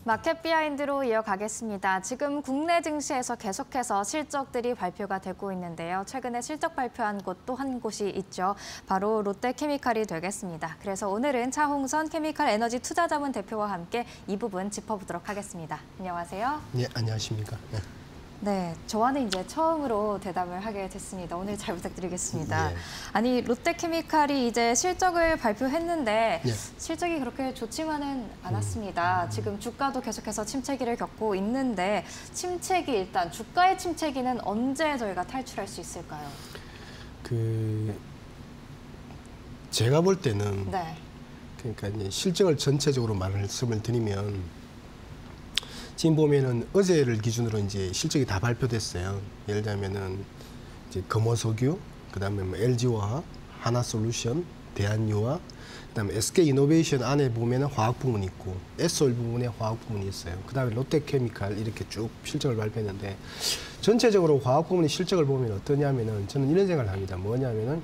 마켓 비하인드로 이어가겠습니다. 지금 국내 증시에서 계속해서 실적들이 발표가 되고 있는데요. 최근에 실적 발표한 곳 또 한 곳이 있죠. 바로 롯데케미칼이 되겠습니다. 그래서 오늘은 차홍선 케미칼 에너지 투자자문 대표와 함께 이 부분 짚어보도록 하겠습니다. 안녕하세요. 네, 안녕하십니까. 네, 저와는 이제 처음으로 대담을 하게 됐습니다. 오늘 잘 부탁드리겠습니다. 네. 아니, 롯데케미칼이 이제 실적을 발표했는데 네. 실적이 그렇게 좋지만은 않았습니다. 지금 주가도 계속해서 침체기를 겪고 있는데 일단 주가의 침체기는 언제 저희가 탈출할 수 있을까요? 제가 볼 때는 네. 그러니까 이제 실적을 전체적으로 말씀을 드리면 지금 보면은 어제를 기준으로 이제 실적이 다 발표됐어요. 예를 들면은 이제 금호석유, 그다음에 뭐 LG화학, 하나솔루션, 대한유화, 그다음에 SK이노베이션 안에 보면은 화학 부문이 있고 S올 부분에 화학 부문이 있어요. 그다음에 롯데케미칼 이렇게 쭉 실적을 발표했는데 전체적으로 화학 부문의 실적을 보면 어떠냐면은 저는 이런 생각을 합니다. 뭐냐면은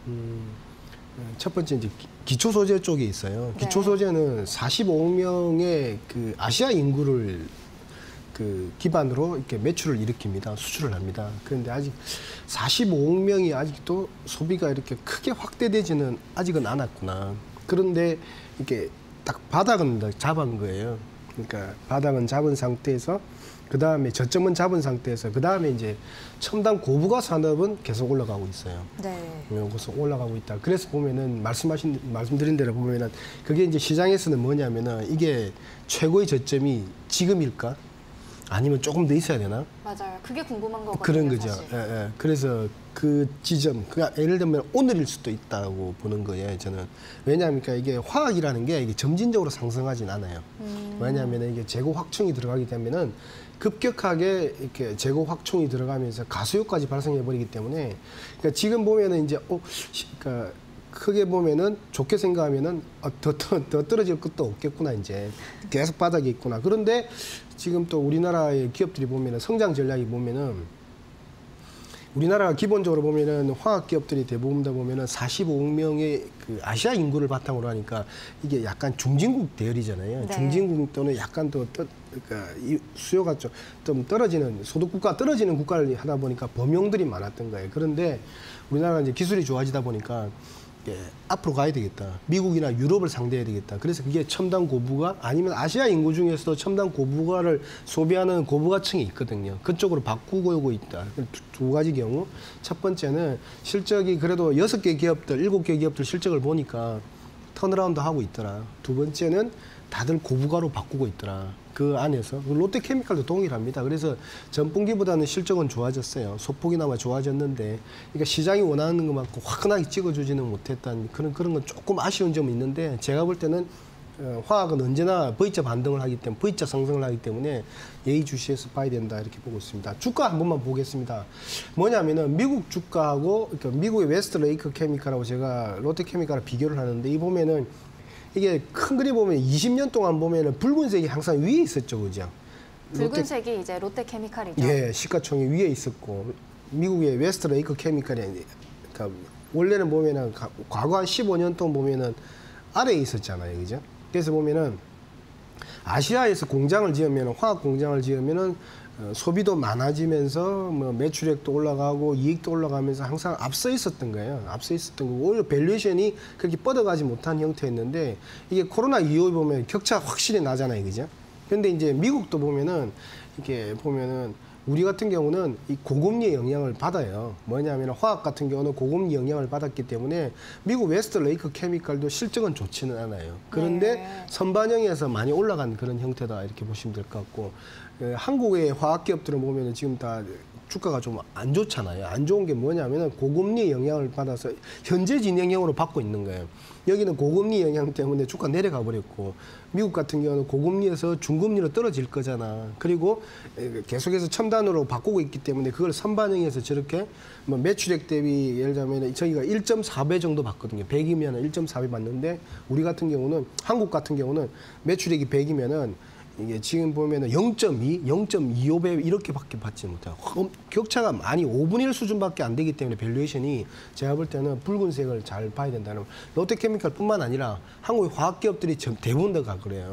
첫 번째 이제 기초 소재 쪽에 있어요. 네. 기초 소재는 45억 명의 그 아시아 인구를 그 기반으로 이렇게 매출을 일으킵니다. 수출을 합니다. 그런데 아직 45억 명이 아직도 소비가 이렇게 크게 확대되지는 아직은 않았구나. 그런데 이렇게 딱 바닥은 잡은 거예요. 그러니까 바닥은 잡은 상태에서 그 다음에 저점은 잡은 상태에서 그 다음에 이제 첨단 고부가 산업은 계속 올라가고 있어요. 네. 계속 올라가고 있다. 그래서 보면은 말씀드린 대로 보면은 그게 이제 시장에서는 뭐냐면은 이게 최고의 저점이 지금일까? 아니면 조금 더 있어야 되나? 맞아요. 그게 궁금한 거거든요. 그런 거죠. 사실. 예. 그래서 그 지점, 그러니까 예를 들면 오늘일 수도 있다고 보는 거예요. 저는 왜냐하면 이게 화학이라는 게 이게 점진적으로 상승하진 않아요. 왜냐하면 이게 재고 확충이 들어가기 때문에는 급격하게 이렇게 재고 확충이 들어가면서 가수요까지 발생해 버리기 때문에 그러니까 지금 보면은 이제 그러니까 크게 보면은 좋게 생각하면은 더 떨어질 것도 없겠구나 이제 계속 바닥에 있구나. 그런데 지금 또 우리나라의 기업들이 보면은 성장 전략이 보면은 우리나라가 기본적으로 보면은 화학 기업들이 대부분 다 보면은 45억 명의 그 아시아 인구를 바탕으로 하니까 이게 약간 중진국 대열이잖아요. 네. 중진국 또는 약간 그러니까 이 수요가 좀 떨어지는 소득국가 떨어지는 국가를 하다 보니까 범용들이 많았던 거예요. 그런데 우리나라가 이제 기술이 좋아지다 보니까 앞으로 가야 되겠다. 미국이나 유럽을 상대해야 되겠다. 그래서 그게 첨단 고부가 아니면 아시아 인구 중에서도 첨단 고부가를 소비하는 고부가층이 있거든요. 그쪽으로 바꾸고 오고 있다. 두 가지 경우. 첫 번째는 실적이 그래도 6개 기업들, 7개 기업들 실적을 보니까 턴어라운드 하고 있더라. 두 번째는 다들 고부가로 바꾸고 있더라. 그 안에서 롯데케미칼도 동일합니다. 그래서 전분기보다는 실적은 좋아졌어요. 소폭이나마 좋아졌는데, 그러니까 시장이 원하는 것만큼 화끈하게 찍어주지는 못했다는 그런 건 조금 아쉬운 점이 있는데, 제가 볼 때는 화학은 언제나 V자 반등을 하기 때문에 V자 상승을 하기 때문에 예의주시해서 봐야 된다 이렇게 보고 있습니다. 주가 한 번만 보겠습니다. 뭐냐면은 미국 주가하고 그러니까 미국의 웨스트레이크 케미칼하고 제가 롯데케미칼을 비교를 하는데 이 보면은 이게 큰 그림 보면 20년 동안 보면은 붉은색이 항상 위에 있었죠, 그죠? 붉은색이 이제 롯데케미칼이죠. 예, 시가총이 위에 있었고 미국의 웨스트레이크 케미칼이 그러니까 원래는 보면은 과거 한 15년 동안 보면은 아래에 있었잖아요, 그죠? 그래서 보면은 아시아에서 공장을 지으면 화학 공장을 지으면은 소비도 많아지면서 뭐 매출액도 올라가고 이익도 올라가면서 항상 앞서 있었던 거예요. 앞서 있었던 거고 오히려 밸류에이션이 그렇게 뻗어가지 못한 형태였는데 이게 코로나 이후에 보면 격차가 확실히 나잖아요, 그죠? 그런데 이제 미국도 보면은 이렇게 보면은 우리 같은 경우는 이 고금리의 영향을 받아요. 뭐냐면 화학 같은 경우는 고금리 영향을 받았기 때문에 미국 웨스트레이크 케미칼도 실적은 좋지는 않아요. 그런데 네. 선반영에서 많이 올라간 그런 형태다 이렇게 보시면 될 것 같고 한국의 화학 기업들은 보면 지금 다 주가가 좀 안 좋잖아요. 안 좋은 게 뭐냐면은 고금리 영향을 받아서 현재 진행형으로 받고 있는 거예요. 여기는 고금리 영향 때문에 주가 내려가 버렸고 미국 같은 경우는 고금리에서 중금리로 떨어질 거잖아. 그리고 계속해서 첨단으로 바꾸고 있기 때문에 그걸 선반영해서 저렇게 뭐 매출액 대비 예를 들면 저희가 1.4배 정도 받거든요. 100이면 1.4배 받는데 우리 같은 경우는 한국 같은 경우는 매출액이 100이면은 이게 지금 보면은 0.2, 0.25배 이렇게밖에 받지 못해요. 격차가 많이 5분의 1 수준밖에 안 되기 때문에 밸류에이션이 제가 볼 때는 붉은색을 잘 봐야 된다는 롯데케미칼뿐만 아니라 한국의 화학기업들이 대부분 다 그래요.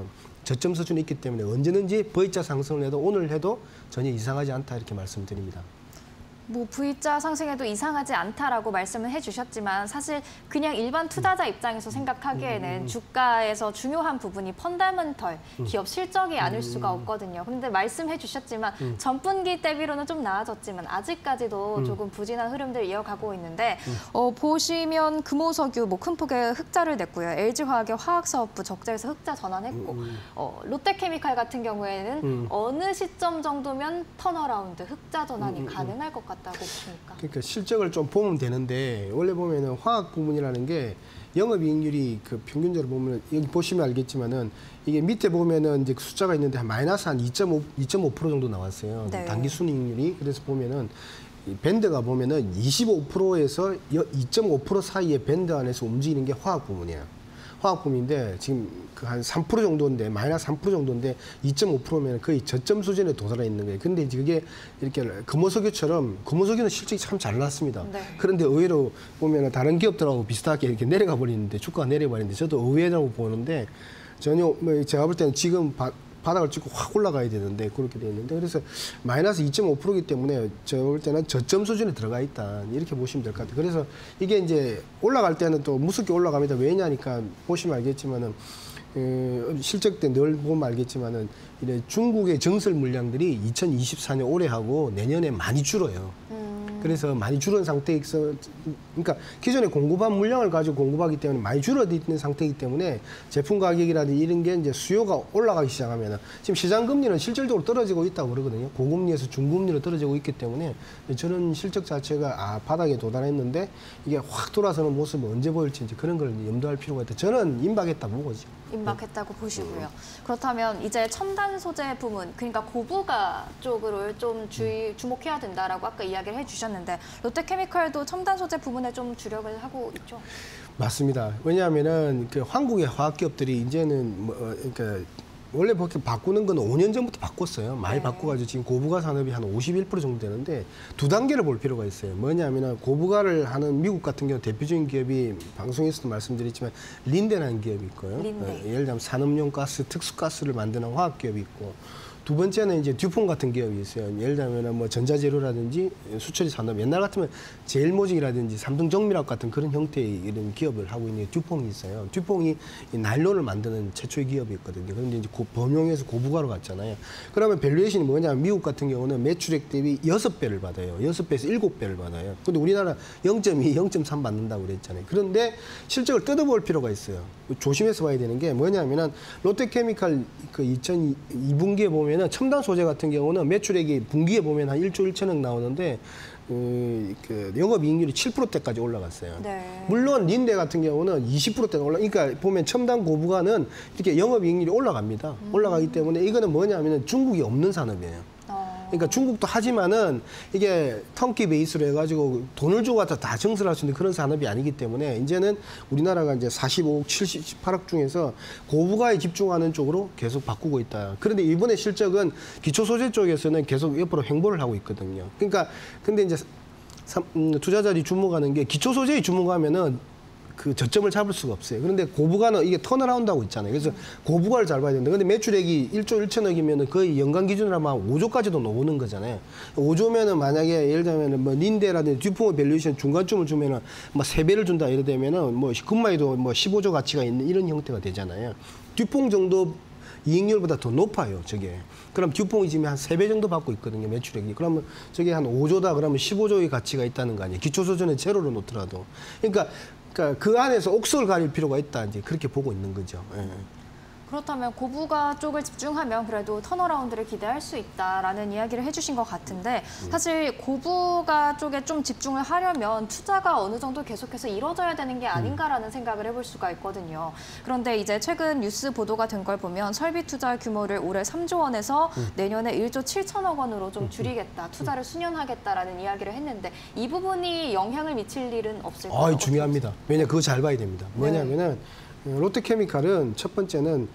저점 수준에 있기 때문에 언제든지 V자 상승을 해도 오늘 해도 전혀 이상하지 않다 이렇게 말씀드립니다. 뭐 V자 상승에도 이상하지 않다라고 말씀을 해주셨지만 사실 그냥 일반 투자자 입장에서 생각하기에는 주가에서 중요한 부분이 펀더멘털, 기업 실적이 아닐 수가 없거든요. 그런데 말씀해 주셨지만 전분기 대비로는 좀 나아졌지만 아직까지도 조금 부진한 흐름들 이어가고 있는데 보시면 금호석유 뭐 큰 폭의 흑자를 냈고요. LG화학의 화학사업부 적자에서 흑자 전환했고 롯데케미칼 같은 경우에는 어느 시점 정도면 턴어라운드, 흑자 전환이 가능할 것 같다고 보십니까? 그러니까 실적을 좀 보면 되는데 원래 보면은 화학 부문이라는 게 영업이익률이 그 평균적으로 보면 여기 보시면 알겠지만은 이게 밑에 보면은 이제 숫자가 있는데 마이너스 한 2.5% 정도 나왔어요. 네. 당기 순이익률이. 그래서 보면은 이 밴드가 보면은 25%에서 2.5% 사이의 밴드 안에서 움직이는 게 화학 부문이에요. 화학 부문인데 지금 그 한 3% 정도인데 마이너스 3% 정도인데 2.5%면 거의 저점 수준에 도달해 있는 거예요. 근데 이제 그게 이렇게 금호석유처럼 금호석유는 실적이 참 잘 났습니다. 네. 그런데 의외로 보면은 다른 기업들하고 비슷하게 이렇게 내려가 버리는데 주가가 내려버리는데 저도 의외라고 보는데 전혀 뭐 제가 볼 때는 지금 바닥을 찍고 확 올라가야 되는데 그렇게 돼 있는데 그래서 마이너스 2.5%이기 때문에 제가 볼 때는 저점 수준에 들어가 있다 이렇게 보시면 될 것 같아요. 그래서 이게 이제 올라갈 때는 또 무섭게 올라갑니다. 왜냐니까 보시면 알겠지만은 실적 때 늘 보면 알겠지만은 이래 중국의 정설 물량들이 2024년 올해 하고 내년에 많이 줄어요. 그래서 많이 줄은 상태에서 그러니까 기존에 공급한 물량을 가지고 공급하기 때문에 많이 줄어있는 상태이기 때문에 제품 가격이라든지 이런 게 이제 수요가 올라가기 시작하면은 지금 시장 금리는 실질적으로 떨어지고 있다고 그러거든요. 고금리에서 중금리로 떨어지고 있기 때문에 저는 실적 자체가 바닥에 도달했는데 이게 확 돌아서는 모습을 언제 보일지 이제 그런 걸 염두할 필요가 있다. 저는 임박했다 보고죠. 임박했다고 보시고요. 그렇다면 이제 첨단 소재 부문, 그러니까 고부가 쪽으로 좀 주목해야 된다라고 아까 이야기를 해주셨는데 롯데케미칼도 첨단 소재 부문에 좀 주력을 하고 있죠. 맞습니다. 왜냐하면은 그 한국의 화학기업들이 이제는 그러니까 원래 그렇게 바꾸는 건 5년 전부터 바꿨어요. 많이 네. 바꿔가지고 지금 고부가 산업이 한 51% 정도 되는데 두 단계를 볼 필요가 있어요. 뭐냐면은 고부가를 하는 미국 같은 경우 대표적인 기업이 방송에서도 말씀드렸지만 린데라는 기업이 있고요. 린데. 예를 들면 산업용 가스, 특수가스를 만드는 화학기업이 있고 두 번째는 이제 듀퐁 같은 기업이 있어요. 예를 들면 뭐 전자재료라든지 수처리 산업, 옛날 같으면 제일모직이라든지 삼성정밀학 같은 그런 형태의 이런 기업을 하고 있는 듀퐁이 있어요. 듀퐁이 이 나일론을 만드는 최초의 기업이었거든요. 그런데 이제 범용에서 고부가로 갔잖아요. 그러면 밸류에이션이 뭐냐면 미국 같은 경우는 매출액 대비 6배를 받아요. 6배에서 7배를 받아요. 근데 우리나라 0.2, 0.3 받는다고 그랬잖아요. 그런데 실적을 뜯어볼 필요가 있어요. 조심해서 봐야 되는 게 뭐냐면은 롯데케미칼 그 2002분기에 보면 첨단 소재 같은 경우는 매출액이 분기에 보면 한 1조 1천억 나오는데 그 영업이익률이 7%대까지 올라갔어요. 네. 물론 린데 같은 경우는 20%대가 그러니까 보면 첨단 고부가는 이렇게 영업이익률이 올라갑니다. 올라가기 때문에 이거는 뭐냐면은 중국이 없는 산업이에요. 그러니까 중국도 하지만은 이게 턴키 베이스로 해가지고 돈을 주고 갖다 다 증설할 수 있는 그런 산업이 아니기 때문에 이제는 우리나라가 이제 45억, 78억 중에서 고부가에 집중하는 쪽으로 계속 바꾸고 있다. 그런데 이번에 실적은 기초 소재 쪽에서는 계속 옆으로 횡보를 하고 있거든요. 그러니까 근데 이제 투자자들이 주목하는 게 기초 소재에 주목하면은 그 저점을 잡을 수가 없어요. 그런데 고부가는 이게 턴어라운드 하고 있잖아요. 그래서 고부가를 잘 봐야 되는데 근데 매출액이 1조 1천억이면 거의 연간 기준으로 하면 5조까지도 넘는 거잖아요. 5조면은 만약에 예를 들면 뭐 린데라든지 듀퐁의 밸류에이션 중간쯤을 주면은 뭐 3배를 준다 이래 되면은 뭐 금마에도 뭐 15조 가치가 있는 이런 형태가 되잖아요. 듀퐁 정도 이익률보다 더 높아요, 저게. 그럼 듀퐁이 지금 한 3배 정도 받고 있거든요, 매출액이. 그러면 저게 한 5조다 그러면 15조의 가치가 있다는 거 아니에요. 기초소재는 제로로 놓더라도. 그러니까 그 안에서 옥석을 가릴 필요가 있다, 이제 그렇게 보고 있는 거죠. 예. 그렇다면 고부가 쪽을 집중하면 그래도 턴어라운드를 기대할 수 있다라는 이야기를 해주신 것 같은데 사실 고부가 쪽에 좀 집중을 하려면 투자가 어느 정도 계속해서 이루어져야 되는 게 아닌가라는 생각을 해볼 수가 있거든요. 그런데 이제 최근 뉴스 보도가 된 걸 보면 설비 투자 규모를 올해 3조 원에서 내년에 1조 7천억 원으로 좀 줄이겠다, 투자를 수년하겠다라는 이야기를 했는데 이 부분이 영향을 미칠 일은 없을까요? 중요합니다. 왜냐 그거 잘 봐야 됩니다. 뭐냐면은 롯데케미칼은 첫 번째는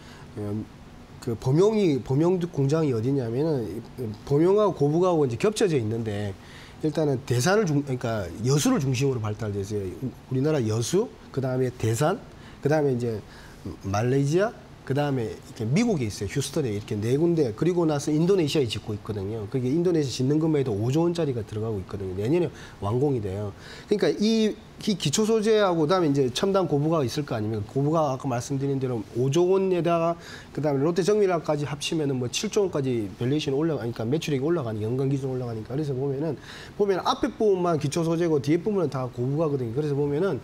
그 범용 공장이 어디냐면은 범용하고 고부가하고 이제 겹쳐져 있는데 일단은 대산을 그러니까 여수를 중심으로 발달돼서요. 우리나라 여수, 그 다음에 대산, 그 다음에 이제 말레이시아, 그다음에 이렇게 미국에 있어요. 휴스턴에 이렇게 4군데. 그리고 나서 인도네시아에 짓고 있거든요. 그게 인도네시아 짓는 것만 해도 5조 원짜리가 들어가고 있거든요. 내년에 완공이 돼요. 그러니까 이 기초 소재하고 그다음에 이제 첨단 고부가가 있을 거 아닙니까? 고부가 아까 말씀드린 대로 5조 원에다가 그다음에 롯데 정밀화까지 합치면은 뭐 7조 원까지 밸류에이션 올라가니까 매출액이 올라가니까 연간 기준 올라가니까 그래서 보면 앞에 부분만 기초 소재고 뒤에 부분은 다 고부가거든요. 그래서 보면은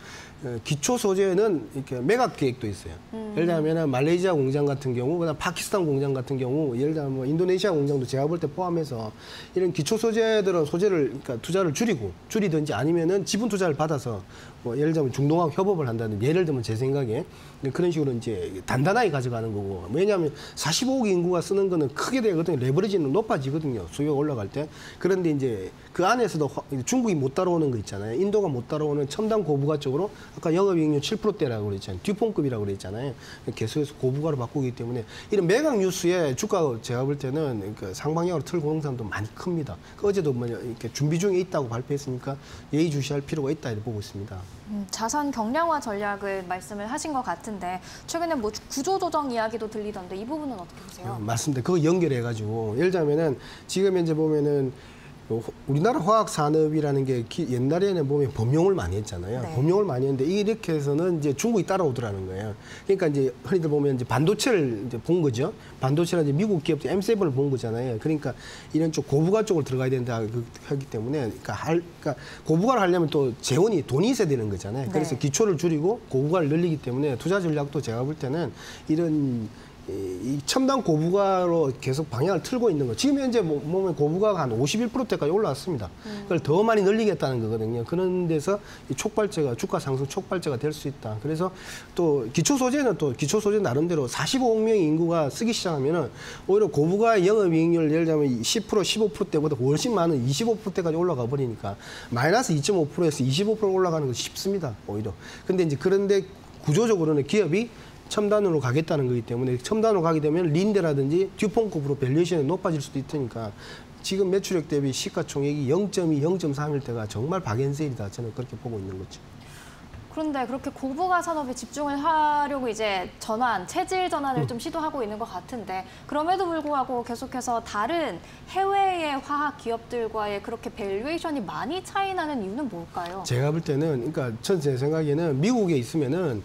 기초 소재는 이렇게 매각 계획도 있어요. 예를 들면 말레이시아 공장 같은 경우, 그다음 파키스탄 공장 같은 경우, 예를 들면 뭐 인도네시아 공장도 제가 볼 때 포함해서 이런 기초 소재들은 소재를 그러니까 투자를 줄이든지 아니면은 지분 투자를 받아서 뭐 예를 들면 중동하고 협업을 한다든지 예를 들면 제 생각에 그런 식으로 이제 단단하게 가져가는 거고 왜냐하면 45억 인구가 쓰는 거는 크게 되거든요. 레버리지는 높아지거든요. 수요가 올라갈 때. 그런데 이제 그 안에서도 중국이 못 따라오는 거 있잖아요. 인도가 못 따라오는 첨단 고부가 쪽으로 아까 영업이익률 7%대라고 그랬잖아요. 듀폰급이라고 그랬잖아요. 계속해서 고부가로 바꾸기 때문에 이런 매각 뉴스에 주가가 제가 볼 때는 그 상방향으로 틀고 오는 사람도 많이 큽니다. 어제도 뭐 이렇게 준비 중에 있다고 발표했으니까 예의주시할 필요가 있다 이렇게 보고 있습니다. 자산 경량화 전략을 말씀을 하신 것 같은데 최근에 뭐 구조조정 이야기도 들리던데 이 부분은 어떻게 보세요? 맞습니다. 그거 연결해가지고 예를 들면은 지금 현재 보면은 우리나라 화학 산업이라는 게 옛날에는 보면 범용을 많이 했잖아요. 네. 범용을 많이 했는데 이렇게 해서는 이제 중국이 따라오더라는 거예요. 그러니까 이제 흔히들 보면 이제 반도체를 이제 본 거죠. 반도체는 이제 미국 기업들 M7을 본 거잖아요. 그러니까 이런 쪽 고부가 쪽으로 들어가야 된다 하기 때문에 그러니까 고부가를 하려면 또 재원이 돈이 있어야 되는 거잖아요. 네. 그래서 기초를 줄이고 고부가를 늘리기 때문에 투자 전략도 제가 볼 때는 이런 이 첨단 고부가로 계속 방향을 틀고 있는 거. 지금 현재 보면 고부가가 한 51%대까지 올라왔습니다. 그걸 더 많이 늘리겠다는 거거든요. 그런 데서 이 촉발제가 주가 상승 촉발제가 될 수 있다. 그래서 또 기초 소재 나름대로 45억 명의 인구가 쓰기 시작하면은 오히려 고부가 영업이익률 예를 들면 10% 15%대보다 훨씬 많은 25%대까지 올라가 버리니까 마이너스 2.5%에서 25% 올라가는 거 쉽습니다. 오히려. 근데 이제 그런데 구조적으로는 기업이 첨단으로 가겠다는 거기 때문에 첨단으로 가게 되면 린데라든지 듀폰급으로 밸류에이션이 높아질 수도 있으니까 지금 매출액 대비 시가총액이 0.2, 0.3일 때가 정말 박앤세일이다. 저는 그렇게 보고 있는 거죠. 그런데 그렇게 고부가 산업에 집중을 하려고 이제 체질 전환을 좀 시도하고 있는 것 같은데 그럼에도 불구하고 계속해서 다른 해외의 화학 기업들과의 그렇게 밸류에이션이 많이 차이 나는 이유는 뭘까요? 제가 볼 때는 그러니까 제 생각에는 미국에 있으면은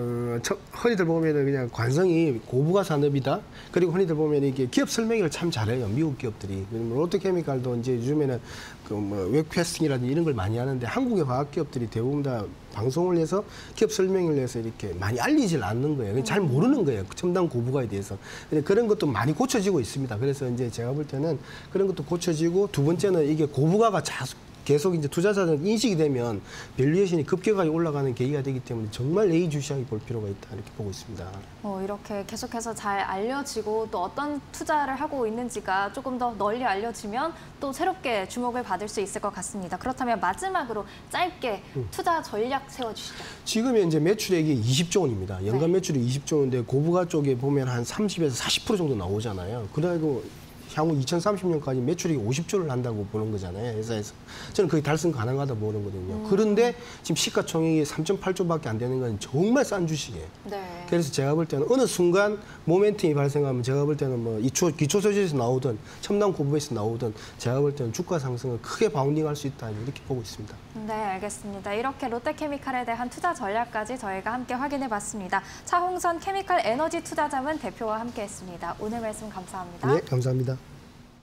흔히들 보면은 그냥 관성이 고부가 산업이다. 그리고 흔히들 보면 이게 기업 설명회를 참 잘해요. 미국 기업들이. 롯데케미칼도 이제 요즘에는 그 뭐 웹캐스팅이라든지 이런 걸 많이 하는데 한국의 화학 기업들이 대부분 다 방송을 해서 기업 설명을 해서 이렇게 많이 알리질 않는 거예요. 잘 모르는 거예요. 첨단 고부가에 대해서. 근데 그런 것도 많이 고쳐지고 있습니다. 그래서 이제 제가 볼 때는 그런 것도 고쳐지고 두 번째는 이게 고부가가 계속 이제 투자자들 인식이 되면 밸류에이션이 급격하게 올라가는 계기가 되기 때문에 정말 예의주시하게 볼 필요가 있다 이렇게 보고 있습니다. 이렇게 계속해서 잘 알려지고 또 어떤 투자를 하고 있는지가 조금 더 널리 알려지면 또 새롭게 주목을 받을 수 있을 것 같습니다. 그렇다면 마지막으로 짧게 투자 전략 세워주시죠. 지금 현재 매출액이 20조 원입니다. 연간 매출이 20조 원인데 고부가 쪽에 보면 한 30에서 40% 정도 나오잖아요. 그리고 향후 2030년까지 매출이 50조를 한다고 보는 거잖아요. 회사에서. 저는 그게 달성 가능하다 보는 거거든요. 그런데 지금 시가총액이 3.8조밖에 안 되는 건 정말 싼 주식이에요. 네. 그래서 제가 볼 때는 어느 순간 모멘텀이 발생하면 제가 볼 때는 뭐 기초 소재에서 나오든 첨단 고부에서 나오든 제가 볼 때는 주가 상승을 크게 바운딩할 수 있다 이렇게 보고 있습니다. 네, 알겠습니다. 이렇게 롯데케미칼에 대한 투자 전략까지 저희가 함께 확인해봤습니다. 차홍선 케미칼 에너지 투자자문 대표와 함께했습니다. 오늘 말씀 감사합니다. 네, 감사합니다.